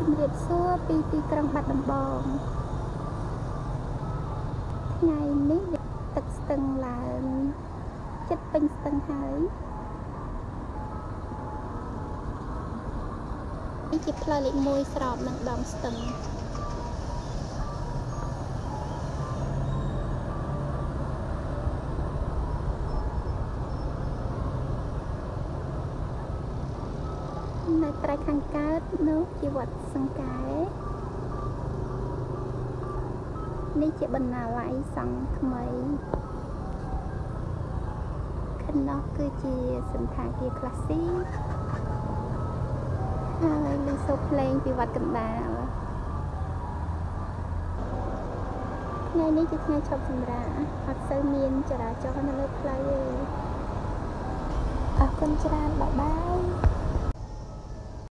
ជំរាបសួរពីទីក្រុងបាត់ដំបងថ្ងៃនេះទឹកស្ទឹងឡើងចិត្តពេញស្ទឹងហើយនេះជាផ្លូវលេខ1ស្របនឹងដងស្ទឹងនៅត្រៃខាងកើតនោះជាវត្តសង្កែនេះជាបណ្ណាល័យសង្ឃថ្មីខាងនោះគឺជាសន្តាគារក្លាស៊ីកហើយឮសូរភ្លេងពីវត្តកណ្ដាលថ្ងៃនេះជាថ្ងៃឈប់សម្រាកអត់សូវមានចរាចរណ៍នៅលើផ្លូវទេអរគុណច្រើនបាយបាយ